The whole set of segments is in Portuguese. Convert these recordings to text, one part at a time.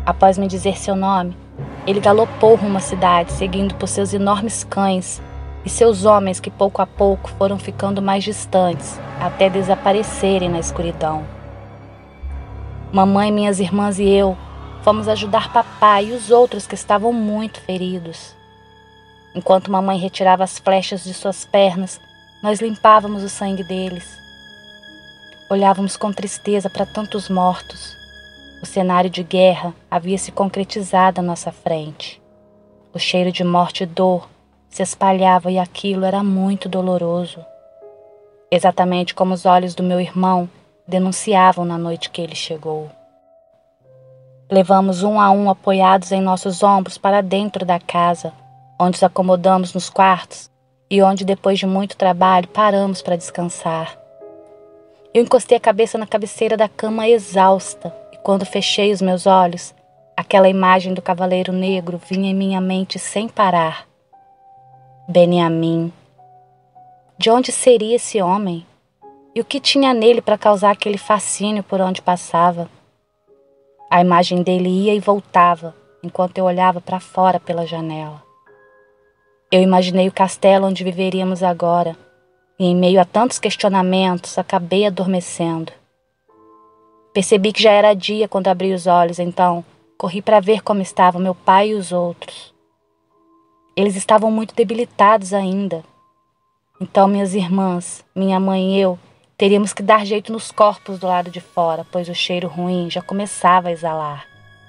Após me dizer seu nome, ele galopou rumo à cidade, seguido por seus enormes cães e seus homens que pouco a pouco foram ficando mais distantes, até desaparecerem na escuridão. Mamãe, minhas irmãs e eu fomos ajudar papai e os outros que estavam muito feridos. Enquanto mamãe retirava as flechas de suas pernas, nós limpávamos o sangue deles. Olhávamos com tristeza para tantos mortos. O cenário de guerra havia se concretizado à nossa frente. O cheiro de morte e dor se espalhava e aquilo era muito doloroso. Exatamente como os olhos do meu irmão denunciavam na noite que ele chegou. Levamos um a um apoiados em nossos ombros para dentro da casa, onde nos acomodamos nos quartos e onde, depois de muito trabalho, paramos para descansar. Eu encostei a cabeça na cabeceira da cama exausta e, quando fechei os meus olhos, aquela imagem do Cavaleiro Negro vinha em minha mente sem parar. Beniamim. De onde seria esse homem? E o que tinha nele para causar aquele fascínio por onde passava? A imagem dele ia e voltava, enquanto eu olhava para fora pela janela. Eu imaginei o castelo onde viveríamos agora, e em meio a tantos questionamentos, acabei adormecendo. Percebi que já era dia quando abri os olhos, então corri para ver como estavam meu pai e os outros. Eles estavam muito debilitados ainda. Então minhas irmãs, minha mãe e eu teríamos que dar jeito nos corpos do lado de fora, pois o cheiro ruim já começava a exalar.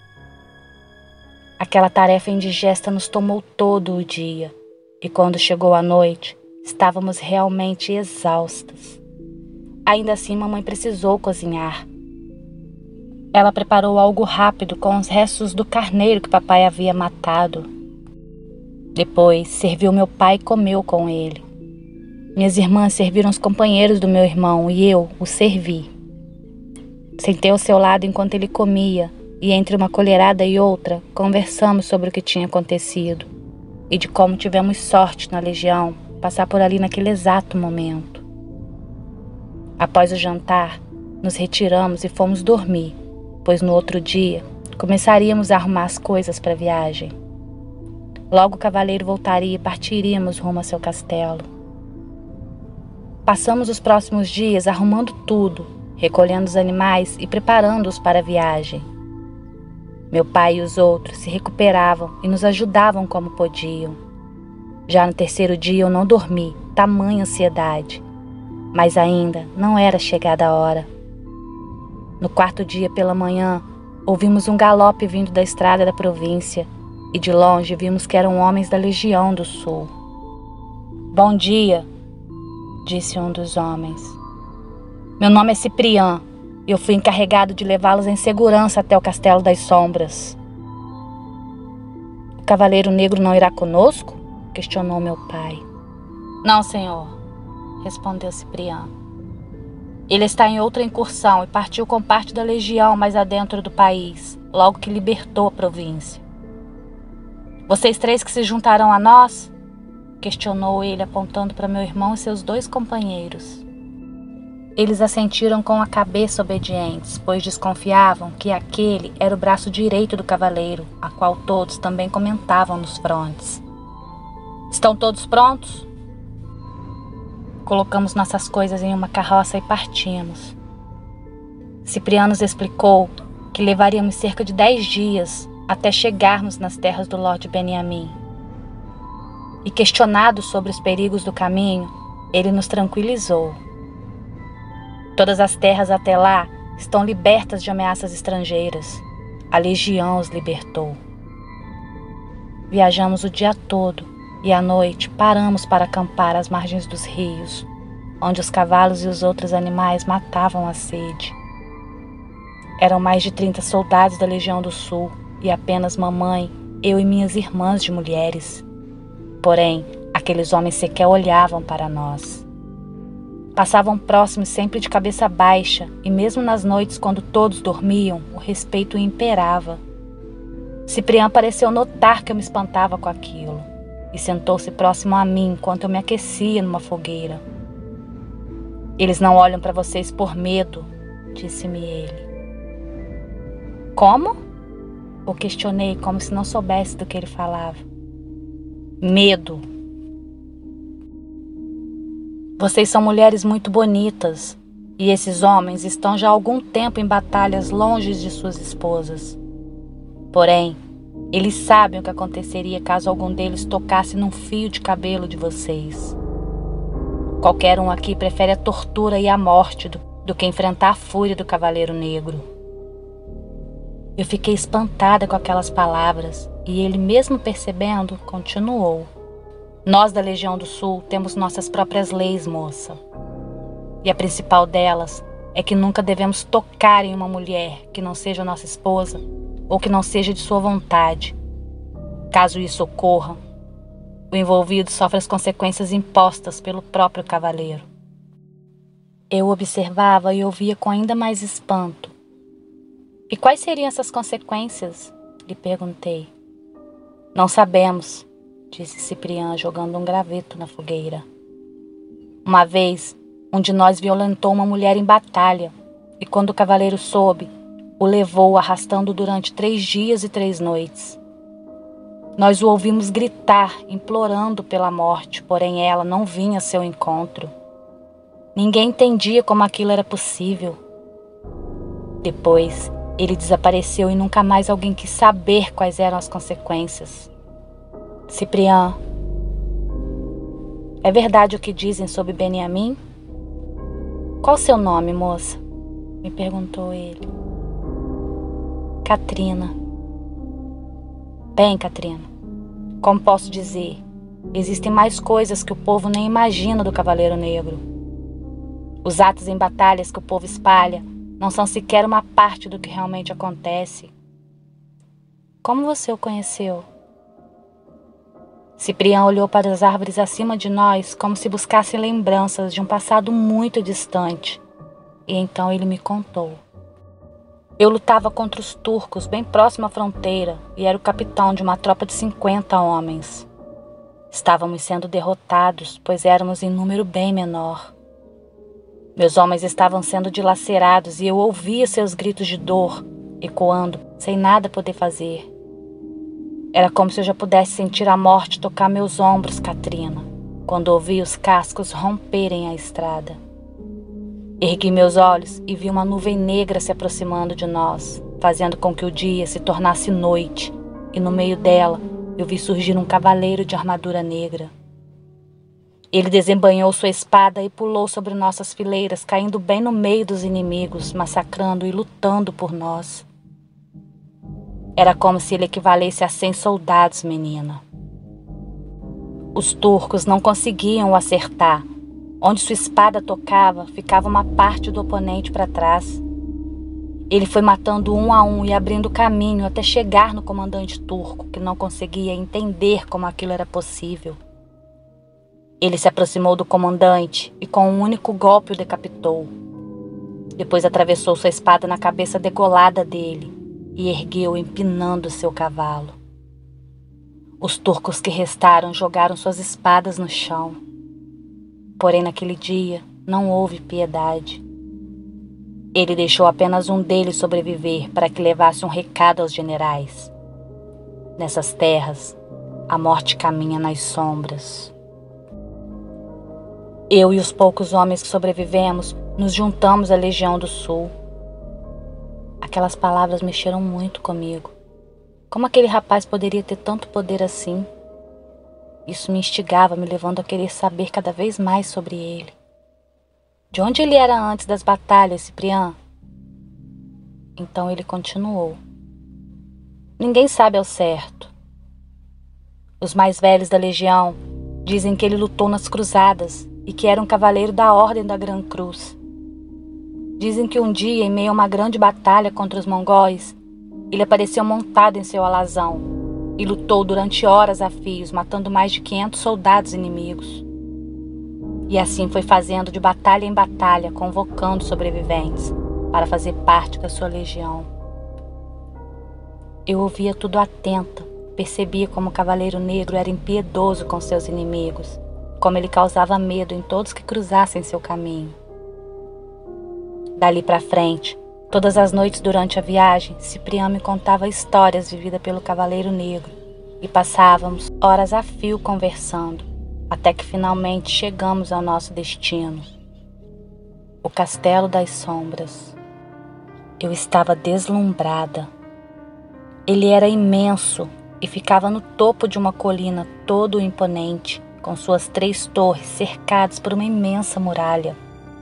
Aquela tarefa indigesta nos tomou todo o dia, e quando chegou a noite, estávamos realmente exaustas. Ainda assim, mamãe precisou cozinhar. Ela preparou algo rápido com os restos do carneiro que papai havia matado. Depois, serviu meu pai e comeu com ele. Minhas irmãs serviram os companheiros do meu irmão e eu o servi. Sentei ao seu lado enquanto ele comia e, entre uma colherada e outra, conversamos sobre o que tinha acontecido e de como tivemos sorte na Legião passar por ali naquele exato momento. Após o jantar, nos retiramos e fomos dormir, pois no outro dia começaríamos a arrumar as coisas para a viagem. Logo o cavaleiro voltaria e partiríamos rumo a seu castelo. Passamos os próximos dias arrumando tudo, recolhendo os animais e preparando-os para a viagem. Meu pai e os outros se recuperavam e nos ajudavam como podiam. Já no terceiro dia eu não dormi, tamanha ansiedade. Mas ainda não era chegada a hora. No quarto dia pela manhã, ouvimos um galope vindo da estrada da província e de longe vimos que eram homens da Legião do Sul. "Bom dia", disse um dos homens. "Meu nome é Ciprian e eu fui encarregado de levá-los em segurança até o Castelo das Sombras." "O Cavaleiro Negro não irá conosco?" questionou meu pai. "Não, senhor", respondeu Ciprian. "Ele está em outra incursão e partiu com parte da legião mais adentro do país, logo que libertou a província." "Vocês três que se juntarão a nós?" questionou ele, apontando para meu irmão e seus dois companheiros. Eles assentiram com a cabeça obedientes, pois desconfiavam que aquele era o braço direito do cavaleiro, a qual todos também comentavam nos frontes. "Estão todos prontos?" Colocamos nossas coisas em uma carroça e partimos. Cipriano nos explicou que levaríamos cerca de 10 dias até chegarmos nas terras do Lorde Beniamim. E questionado sobre os perigos do caminho, ele nos tranquilizou. "Todas as terras até lá estão libertas de ameaças estrangeiras. A legião os libertou." Viajamos o dia todo e à noite paramos para acampar às margens dos rios, onde os cavalos e os outros animais matavam a sede. Eram mais de 30 soldados da Legião do Sul e apenas mamãe, eu e minhas irmãs de mulheres. Porém, aqueles homens sequer olhavam para nós. Passavam próximos sempre de cabeça baixa e mesmo nas noites quando todos dormiam, o respeito imperava. Cipriano pareceu notar que eu me espantava com aquilo e sentou-se próximo a mim enquanto eu me aquecia numa fogueira. "Eles não olham para vocês por medo", disse-me ele. "Como?" O questionei como se não soubesse do que ele falava. Medo. Vocês são mulheres muito bonitas, e esses homens estão já há algum tempo em batalhas longe de suas esposas. Porém, eles sabem o que aconteceria caso algum deles tocasse num fio de cabelo de vocês. Qualquer um aqui prefere a tortura e a morte do que enfrentar a fúria do Cavaleiro Negro. Eu fiquei espantada com aquelas palavras e ele, mesmo percebendo, continuou. Nós da Legião do Sul temos nossas próprias leis, moça. E a principal delas é que nunca devemos tocar em uma mulher que não seja nossa esposa ou que não seja de sua vontade. Caso isso ocorra, o envolvido sofre as consequências impostas pelo próprio cavaleiro. Eu observava e ouvia com ainda mais espanto. E quais seriam essas consequências? Lhe perguntei. Não sabemos, disse Cipriano, jogando um graveto na fogueira. Uma vez, um de nós violentou uma mulher em batalha, e quando o cavaleiro soube, o levou arrastando durante 3 dias e 3 noites. Nós o ouvimos gritar, implorando pela morte, porém ela não vinha a seu encontro. Ninguém entendia como aquilo era possível. Depois, ele desapareceu e nunca mais alguém quis saber quais eram as consequências. Cipriano, é verdade o que dizem sobre Beniamim? Qual o seu nome, moça? Me perguntou ele. Catrina. Bem, Catrina, como posso dizer, existem mais coisas que o povo nem imagina do Cavaleiro Negro. Os atos em batalhas que o povo espalha não são sequer uma parte do que realmente acontece. Como você o conheceu? Cipriano olhou para as árvores acima de nós como se buscasse lembranças de um passado muito distante. E então ele me contou. Eu lutava contra os turcos bem próximo à fronteira e era o capitão de uma tropa de 50 homens. Estávamos sendo derrotados, pois éramos em número bem menor. Meus homens estavam sendo dilacerados e eu ouvia seus gritos de dor, ecoando, sem nada poder fazer. Era como se eu já pudesse sentir a morte tocar meus ombros, Catrina, quando ouvi os cascos romperem a estrada. Ergui meus olhos e vi uma nuvem negra se aproximando de nós, fazendo com que o dia se tornasse noite, e no meio dela eu vi surgir um cavaleiro de armadura negra. Ele desembainhou sua espada e pulou sobre nossas fileiras, caindo bem no meio dos inimigos, massacrando e lutando por nós. Era como se ele equivalesse a 100 soldados, menina. Os turcos não conseguiam o acertar. Onde sua espada tocava, ficava uma parte do oponente para trás. Ele foi matando um a um e abrindo caminho até chegar no comandante turco, que não conseguia entender como aquilo era possível. Ele se aproximou do comandante e com um único golpe o decapitou. Depois atravessou sua espada na cabeça degolada dele e ergueu empinando seu cavalo. Os turcos que restaram jogaram suas espadas no chão. Porém, naquele dia, não houve piedade. Ele deixou apenas um deles sobreviver para que levasse um recado aos generais. Nessas terras, a morte caminha nas sombras. Eu e os poucos homens que sobrevivemos nos juntamos à Legião do Sul. Aquelas palavras mexeram muito comigo. Como aquele rapaz poderia ter tanto poder assim? Isso me instigava, me levando a querer saber cada vez mais sobre ele. De onde ele era antes das batalhas, Cipriano? Então ele continuou. Ninguém sabe ao certo. Os mais velhos da legião dizem que ele lutou nas cruzadas e que era um cavaleiro da Ordem da Gran Cruz. Dizem que um dia, em meio a uma grande batalha contra os mongóis, ele apareceu montado em seu alazão e lutou durante horas a fios, matando mais de 500 soldados inimigos. E assim foi fazendo de batalha em batalha, convocando sobreviventes para fazer parte da sua legião. Eu ouvia tudo atenta, percebia como o Cavaleiro Negro era impiedoso com seus inimigos, como ele causava medo em todos que cruzassem seu caminho. Dali para frente, Todas as noites durante a viagem, Cipriano me contava histórias vividas pelo Cavaleiro Negro e passávamos horas a fio conversando, até que finalmente chegamos ao nosso destino, o Castelo das Sombras. Eu estava deslumbrada. Ele era imenso e ficava no topo de uma colina todo imponente, com suas 3 torres cercadas por uma imensa muralha.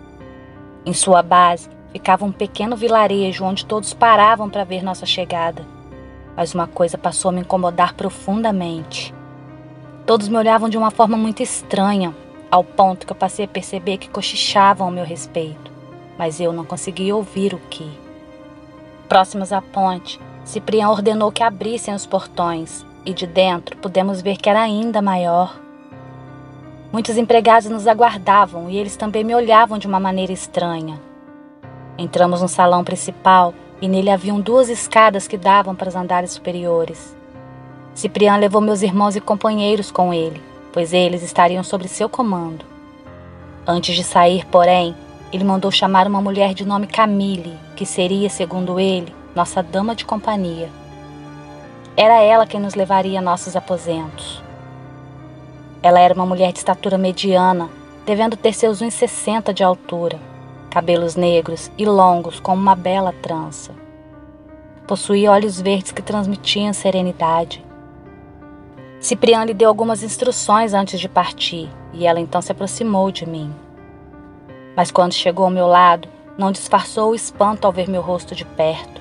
Em sua base ficava um pequeno vilarejo onde todos paravam para ver nossa chegada. Mas uma coisa passou a me incomodar profundamente. Todos me olhavam de uma forma muito estranha, ao ponto que eu passei a perceber que cochichavam ao meu respeito, mas eu não conseguia ouvir o que. Próximos à ponte, Cipriano ordenou que abrissem os portões e de dentro pudemos ver que era ainda maior. Muitos empregados nos aguardavam e eles também me olhavam de uma maneira estranha. Entramos no salão principal e nele haviam 2 escadas que davam para os andares superiores. Cipriano levou meus irmãos e companheiros com ele, pois eles estariam sob seu comando. Antes de sair, porém, ele mandou chamar uma mulher de nome Camille, que seria, segundo ele, nossa dama de companhia. Era ela quem nos levaria a nossos aposentos. Ela era uma mulher de estatura mediana, devendo ter seus 1,60 de altura, cabelos negros e longos como uma bela trança. Possuía olhos verdes que transmitiam serenidade. Cipriano lhe deu algumas instruções antes de partir, e ela então se aproximou de mim. Mas quando chegou ao meu lado, não disfarçou o espanto ao ver meu rosto de perto.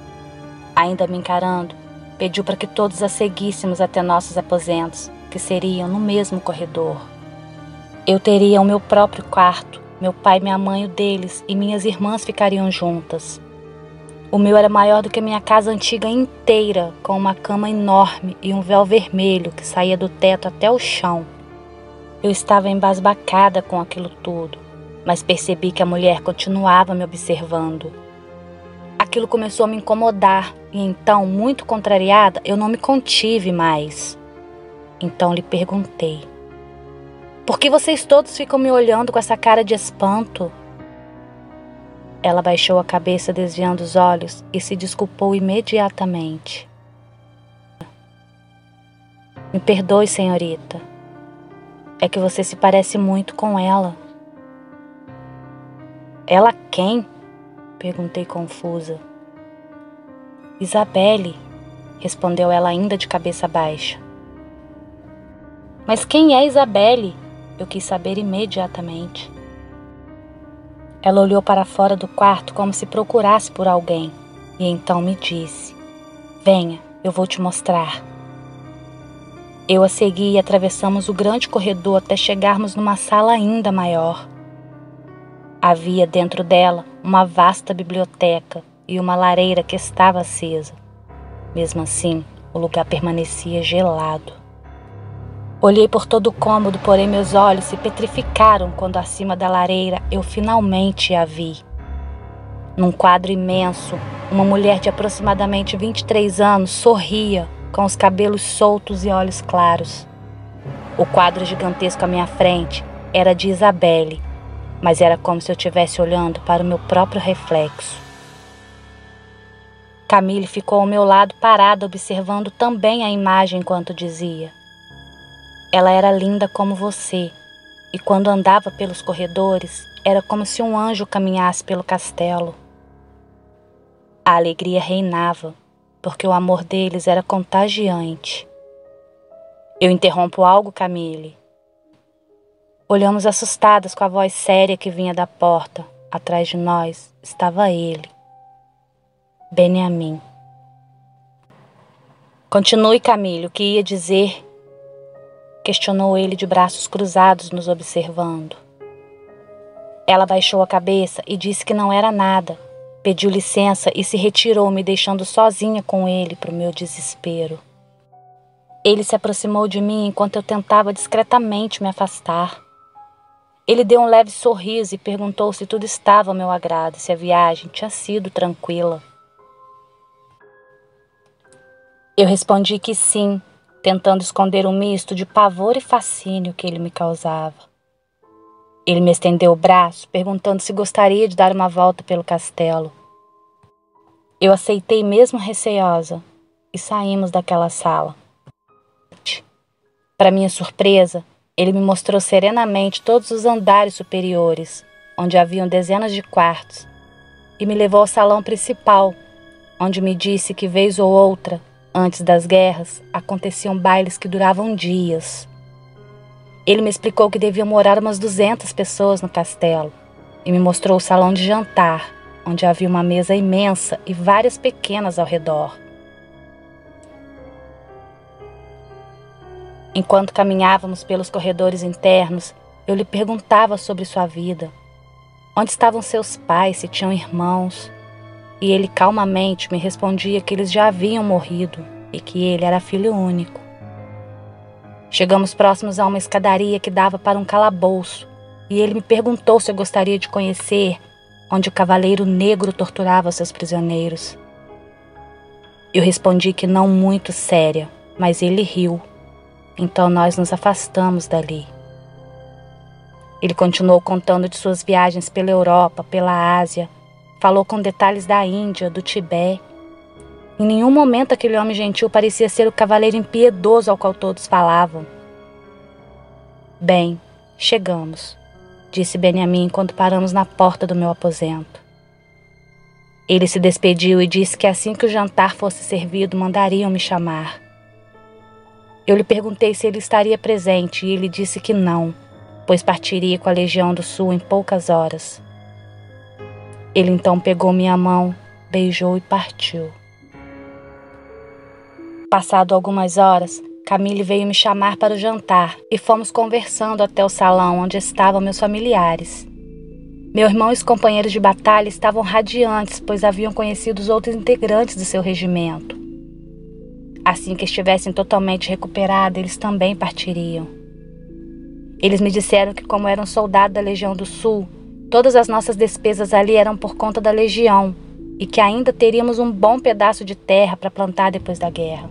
Ainda me encarando, pediu para que todos a seguíssemos até nossos aposentos, que seriam no mesmo corredor. Eu teria o meu próprio quarto, meu pai e minha mãe o deles, e minhas irmãs ficariam juntas. O meu era maior do que minha casa antiga inteira, com uma cama enorme e um véu vermelho que saía do teto até o chão. Eu estava embasbacada com aquilo tudo, mas percebi que a mulher continuava me observando. Aquilo começou a me incomodar e então, muito contrariada, eu não me contive mais. Então lhe perguntei: por que vocês todos ficam me olhando com essa cara de espanto? Ela baixou a cabeça desviando os olhos e se desculpou imediatamente. Me perdoe, senhorita. É que você se parece muito com ela. Ela quem? Perguntei confusa. Isabelle, respondeu ela ainda de cabeça baixa. Mas quem é Isabelle? Eu quis saber imediatamente. Ela olhou para fora do quarto como se procurasse por alguém e então me disse: venha, eu vou te mostrar. Eu a segui e atravessamos o grande corredor até chegarmos numa sala ainda maior. Havia dentro dela uma vasta biblioteca e uma lareira que estava acesa. Mesmo assim, o lugar permanecia gelado. Olhei por todo o cômodo, porém meus olhos se petrificaram quando acima da lareira eu finalmente a vi. Num quadro imenso, uma mulher de aproximadamente 23 anos sorria, com os cabelos soltos e olhos claros. O quadro gigantesco à minha frente era de Isabelle, mas era como se eu estivesse olhando para o meu próprio reflexo. Camille ficou ao meu lado parada, observando também a imagem enquanto dizia: ela era linda como você, e quando andava pelos corredores, era como se um anjo caminhasse pelo castelo. A alegria reinava, porque o amor deles era contagiante. Eu interrompo algo, Camille? Olhamos assustadas com a voz séria que vinha da porta. Atrás de nós estava ele, Benjamin. Continue, Camille, o que ia dizer? Questionou ele de braços cruzados, nos observando. Ela baixou a cabeça e disse que não era nada. Pediu licença e se retirou, me deixando sozinha com ele, para o meu desespero. Ele se aproximou de mim enquanto eu tentava discretamente me afastar. Ele deu um leve sorriso e perguntou se tudo estava ao meu agrado, se a viagem tinha sido tranquila. Eu respondi que sim, tentando esconder um misto de pavor e fascínio que ele me causava. Ele me estendeu o braço, perguntando se gostaria de dar uma volta pelo castelo. Eu aceitei mesmo receosa e saímos daquela sala. Para minha surpresa, ele me mostrou serenamente todos os andares superiores, onde haviam dezenas de quartos, e me levou ao salão principal, onde me disse que vez ou outra, antes das guerras, aconteciam bailes que duravam dias. Ele me explicou que deviam morar umas 200 pessoas no castelo e me mostrou o salão de jantar, onde havia uma mesa imensa e várias pequenas ao redor. Enquanto caminhávamos pelos corredores internos, eu lhe perguntava sobre sua vida. Onde estavam seus pais, se tinham irmãos? E ele calmamente me respondia que eles já haviam morrido e que ele era filho único. Chegamos próximos a uma escadaria que dava para um calabouço, e ele me perguntou se eu gostaria de conhecer onde o cavaleiro negro torturava seus prisioneiros. Eu respondi que não muito séria, mas ele riu. Então nós nos afastamos dali. Ele continuou contando de suas viagens pela Europa, pela Ásia, falou com detalhes da Índia, do Tibete. Em nenhum momento aquele homem gentil parecia ser o cavaleiro impiedoso ao qual todos falavam. Bem, chegamos, disse Benjamin enquanto paramos na porta do meu aposento. Ele se despediu e disse que assim que o jantar fosse servido, mandariam me chamar. Eu lhe perguntei se ele estaria presente e ele disse que não, pois partiria com a Legião do Sul em poucas horas. Ele então pegou minha mão, beijou e partiu. Passado algumas horas, Camille veio me chamar para o jantar e fomos conversando até o salão onde estavam meus familiares. Meu irmão e os companheiros de batalha estavam radiantes, pois haviam conhecido os outros integrantes do seu regimento. Assim que estivessem totalmente recuperados, eles também partiriam. Eles me disseram que, como eram soldados da Legião do Sul, todas as nossas despesas ali eram por conta da Legião e que ainda teríamos um bom pedaço de terra para plantar depois da guerra.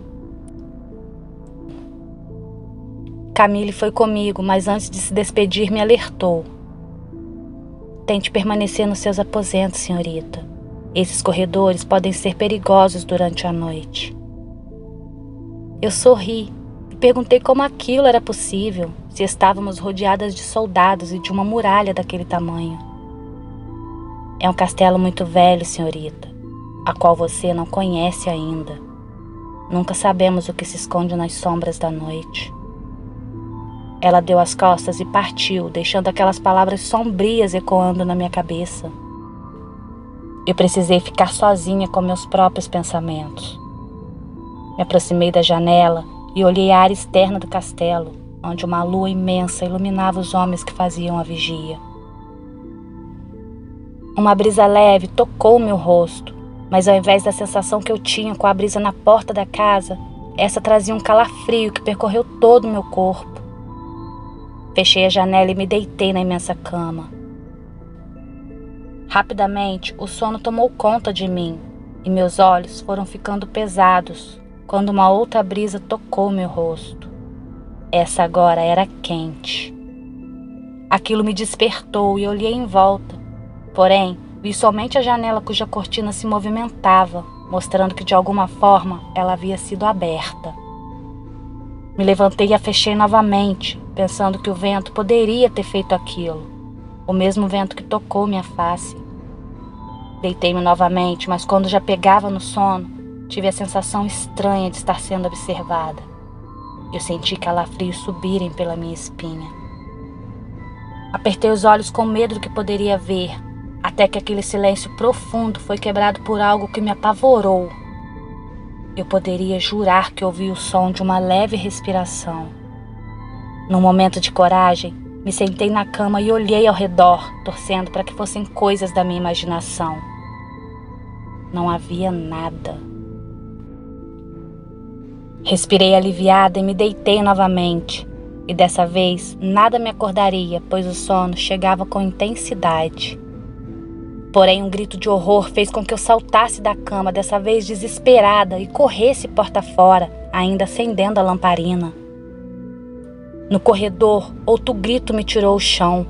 Camille foi comigo, mas antes de se despedir me alertou. Tente permanecer nos seus aposentos, senhorita. Esses corredores podem ser perigosos durante a noite. Eu sorri e perguntei como aquilo era possível, se estávamos rodeadas de soldados e de uma muralha daquele tamanho. É um castelo muito velho, senhorita, a qual você não conhece ainda. Nunca sabemos o que se esconde nas sombras da noite. Ela deu as costas e partiu, deixando aquelas palavras sombrias ecoando na minha cabeça. Eu precisei ficar sozinha com meus próprios pensamentos. Me aproximei da janela e olhei a área externa do castelo, onde uma lua imensa iluminava os homens que faziam a vigia. Uma brisa leve tocou meu rosto, mas ao invés da sensação que eu tinha com a brisa na porta da casa, essa trazia um calafrio que percorreu todo o meu corpo. Fechei a janela e me deitei na imensa cama. Rapidamente, o sono tomou conta de mim e meus olhos foram ficando pesados quando uma outra brisa tocou meu rosto. Essa agora era quente. Aquilo me despertou e olhei em volta. Porém, vi somente a janela cuja cortina se movimentava, mostrando que de alguma forma ela havia sido aberta. Me levantei e a fechei novamente, pensando que o vento poderia ter feito aquilo, o mesmo vento que tocou minha face. Deitei-me novamente, mas quando já pegava no sono, tive a sensação estranha de estar sendo observada. Eu senti calafrios subirem pela minha espinha. Apertei os olhos com medo do que poderia ver, até que aquele silêncio profundo foi quebrado por algo que me apavorou. Eu poderia jurar que ouvi o som de uma leve respiração. Num momento de coragem, me sentei na cama e olhei ao redor, torcendo para que fossem coisas da minha imaginação. Não havia nada. Respirei aliviada e me deitei novamente. E dessa vez, nada me acordaria, pois o sono chegava com intensidade. Porém, um grito de horror fez com que eu saltasse da cama, dessa vez desesperada, e corresse porta fora, ainda acendendo a lamparina. No corredor, outro grito me tirou o chão.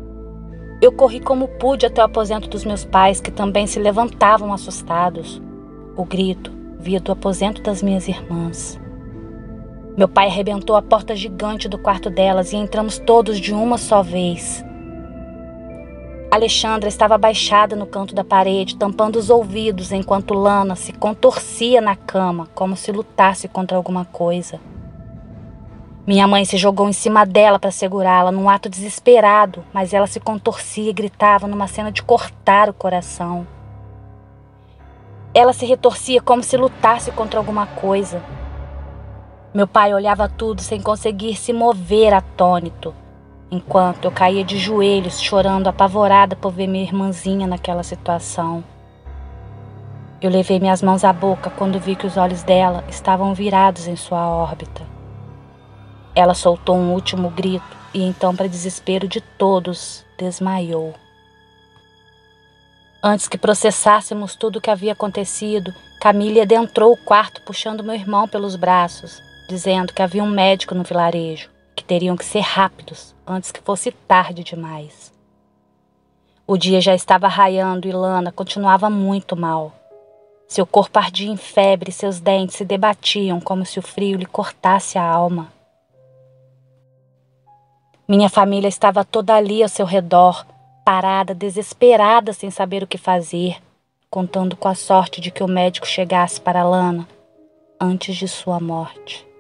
Eu corri como pude até o aposento dos meus pais, que também se levantavam assustados. O grito via do aposento das minhas irmãs. Meu pai arrebentou a porta gigante do quarto delas e entramos todos de uma só vez. Alexandra estava abaixada no canto da parede, tampando os ouvidos, enquanto Lana se contorcia na cama, como se lutasse contra alguma coisa. Minha mãe se jogou em cima dela para segurá-la, num ato desesperado, mas ela se contorcia e gritava numa cena de cortar o coração. Ela se retorcia como se lutasse contra alguma coisa. Meu pai olhava tudo sem conseguir se mover, atônito, enquanto eu caía de joelhos, chorando apavorada por ver minha irmãzinha naquela situação. Eu levei minhas mãos à boca quando vi que os olhos dela estavam virados em sua órbita. Ela soltou um último grito e então, para desespero de todos, desmaiou. Antes que processássemos tudo o que havia acontecido, Camille adentrou o quarto puxando meu irmão pelos braços, dizendo que havia um médico no vilarejo, que teriam que ser rápidos antes que fosse tarde demais. O dia já estava raiando e Lana continuava muito mal. Seu corpo ardia em febre e seus dentes se debatiam como se o frio lhe cortasse a alma. Minha família estava toda ali ao seu redor, parada, desesperada, sem saber o que fazer, contando com a sorte de que o médico chegasse para Lana antes de sua morte.